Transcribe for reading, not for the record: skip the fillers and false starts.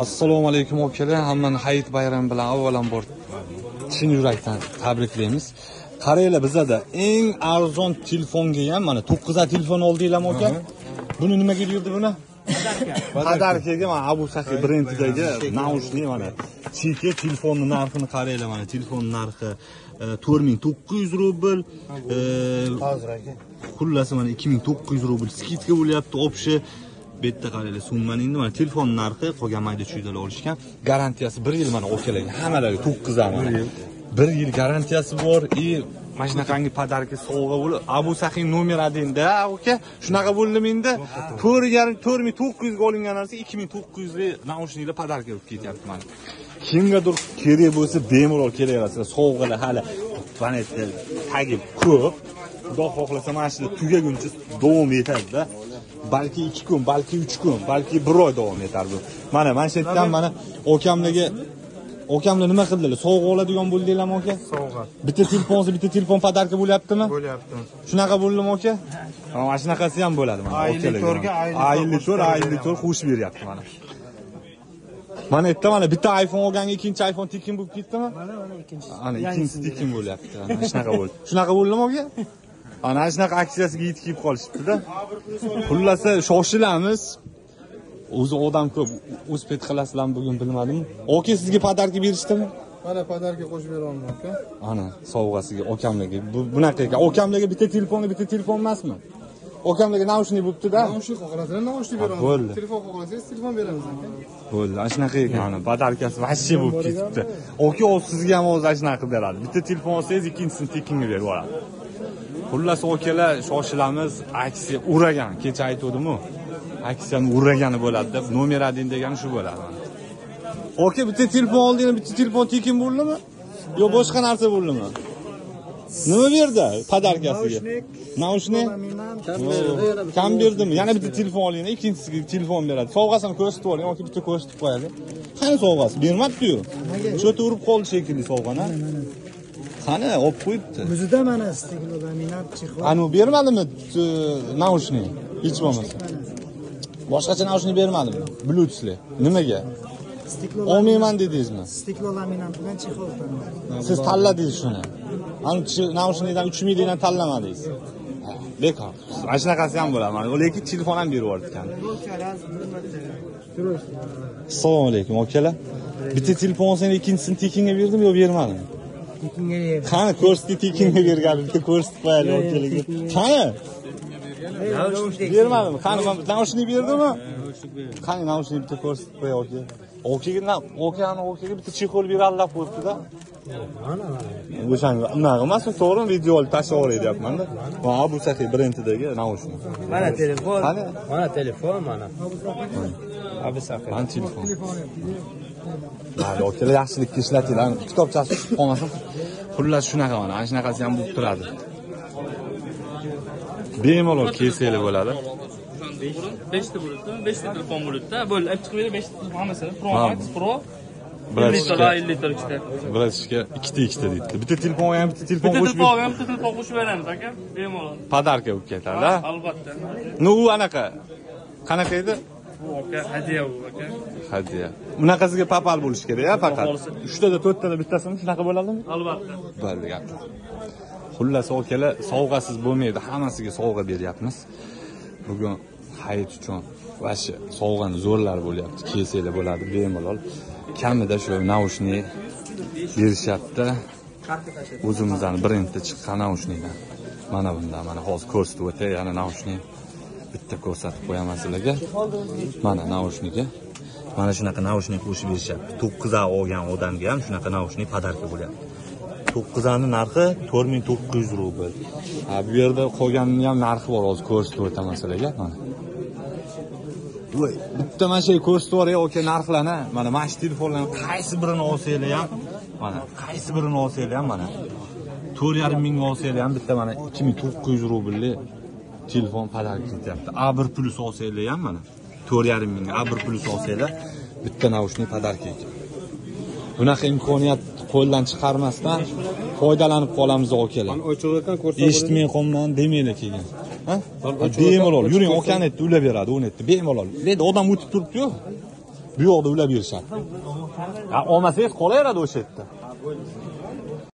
Assalomu alaykum akalar. Hammani Hayit bayrami bilan avvalambor chin yurakdan tabriklaymiz. Qaranglar, bizda eng arzon telefonga ham mana 9 ta telefon oldinglarmi aka? Buni nimaga yurdi buni? Padarkaga mana Abu Sahi brendidagi naushnik mana. Cheki telefonning narxini qaranglar mana. Telefon narxi 4900 rubl. Hozir aka. Xullas mana 2900 rubl skidka bo'lyapti, obshi. Bitta qaranglar, summani endi mana telefon narxi qolgan mayda chuydalar olishgan. Garantiyasi 1 yil mana okalarga, hammalariga 9 ta mana. 1 yil garantiyasi bor. Mana shunaqangi podarka sovg'a bo'lib, Abu Sahi nomer 1da, aka. Shunaqa bo'ldimi endi? 4900 ga olingan narsa 2900 ga naushniklar podarka bo'lib ketyapti mana. Kimgadir kerak bo'lsa bemalol kelaverasizlar. Sovg'alar hali planetda tagi ko'p. Xudo xohlasa mana shu tugaguncha davom etadi-da. Balki 2 kun, balki 3 kun, balki 1 oy davom etar bu. Mana shu yerdan mana okamlar nima qildilar? Sovg'a oladigan bo'ldinglarmi aka? Sovg'a. Bitta telefon podarka bo'lyaptimi? Bo'lyapti. Shunaqa bo'ldimi aka? Mana shunaqasi ham bo'ladi mana okalarga. Ayli to'r xush beryapti mana. Mana yerda mana bitta iPhone olganga ikkinchi iPhone tekin bo'lib ketdimi? Mana ikkinchi. Ana ikkinchisi tekin bo'lyapti. Mana shunaqa bo'ldi. Shunaqa bo'ldimi aka? Ana shunaqa aksiyasiga yetkazib qolishibdi-da. Xullasa shoshilamiz. O'zi odam ko'p, uspet qilasizlarmi bugun bilmadim. Oka sizga podarka berishdimi? Mana podarka qo'shib beraman aka. Ana sovg'asiga okamlarga. Bunaqa ekan. Okamlarga bitta telefon emasmi? Okamlarga naushnik bo'libdi-da. Naushnik xohlasangiz naushnik beramiz. Telefon xohlasangiz telefon beramiz aka. Bo'ldi. Ana shunaqa ekan. Ana podarkasi vashshi bo'lib ketibdi. Oka o'z sizga ham o'zi shunaqa beradi. Bitta telefon olsangiz ikkinchisini tekinga berib yuboradi. Xullas okalar shoshilamiz, aksiya uragan. Kecha aytdim-ku. Aksiyani uragani bo'ladi deb nomer 1 degani shu bo'ladi. Oka bitta telefon oldinglar, bitta telefon tekin bo'ldimi? Yo boshqa narsa bo'ldimi? Nima berdi podarkasiga? Naushnik. Kam berdimi? Yana bitta telefon olinglar, ikkinchisiga telefon beradi. Sovg'asini ko'rsatib oling, yoki bitta ko'rsatib qo'yadi. Qani sovg'asi? Bermabdi-yu. Shu yerda urib qoldi shekilli sovg'ani. Qani olib qo'yibdi. O'zida mana stiklolaminat chexol. Anu bermadimi naushnik? Hech bo'lmasa. Boshqacha naushnik bermadimi? Bluetoothli. Nimaga? Olmayman dedingizmi? Stiklolaminat bilan chexol tanladim. Siz tanladingiz shuni. Anu naushnikdan 3 milliondan tanlamadingiz. Bekor. Mana shunaqasi ham bo'ladi. Lekin telefon ham berib yuborgan. Assalomu alaykum okalar. Bitta telefon olsangiz ikkinchisini tekinga berdimi yo bermadimi? Tekinga berdim. Qani ko'rsatib tekinga bergan, bitta ko'rsatib qo'yaylik okalarga. Qani? Bermadimi? Qani naushnik berdimi? Qani naushnik bitta ko'rsatib qo'y aka. Okaga bitta chexol berallab qo'yibdi-da. O'shanga unaqa emasmi? To'g'rimi? Video olib tashlab olay deyapman-da. Va Abu Sahi brendidagi naushnik. Mana telefon. Qani? Mana telefon mana. Abu Sahi. Mana telefon. Mayli, okalar yaxshilikka ishlatinglar. Kitobchasi tushib qolmasin. Xullas shunaqa mana. Ana shunaqasi ham bo'lib turadi. Bemalol kelsanglar bo'ladi. 5 ta bo'ladi. 5 ta telefon bo'ladi-da. Bo'ldi, olib chiqib bering 5 ta hammasi. Pro Max, Pro. 50 litr ichida. Birashga 2 ta deydi. Bitta telefon ham bitta telefon qo'shib beramiz aka. Bemalol. Podarka bo'lib ketadi-da. Albatta. Nu u anaqa. Qanaqa edi? Bu aka hadiya bu aka. Hadiya. Bunaqasiga papal bo'lish kerak-a faqat. 3 tada 4 tada bittasini shunaqa bo'ladimi? Albatta. Bo'ldi gap. Xullas okalar, sovg'asiz bo'lmaydi. Hammasiga sovg'a beryapmiz. Bugun hayit uchun vashi sovg'ani zo'rlar bo'lyapti. Kelsanglar bo'ladi bemalol. Kamida shu naushnik berishyapti. O'zimizdan brendda chiqqan naushniklar. Mana bunda, mana hozir ko'rsatib o'tay, yana naushnik bitta ko'rsatib qo'yaman sizlarga. Mana naushniga. Mana shunaqa naushnik qo'shib berishyapti. 9 ta olgan odamga ham shunaqa naushnik podarka bo'lyapti. 9 taning narxi 4900 rubl. Bu yerda qolganining ham narxi bor, hozir ko'rsatib o'taman sizlarga. Mana. Voy, bitta mana shu ko'rsatib o'ray, oka narxlarni. Mana shu telefonlarning qaysi birini olsanglar ham, mana qaysi birini olsanglar ham mana 4,5 ming olsanglar ham bitta mana 2900 rubllik telefon podarka ketyapti. A1 Plus olsanglar ham mana 4,5 ming A1 Plus olsanglar bitta naushnik podarka ekan. Bunaqa imkoniyat qo'ldan chiqarmasdan foydalanib qolamiz okalar. Eshitmay qolman demanglar keyin. Bemalol yuring, okani uylab beradi, o'netdi bemalol. Lekin odam o'tib turibdi-ku. bu yoqda ulab berishadi. Ha, olmasangiz qolaveradi o'sha yerda.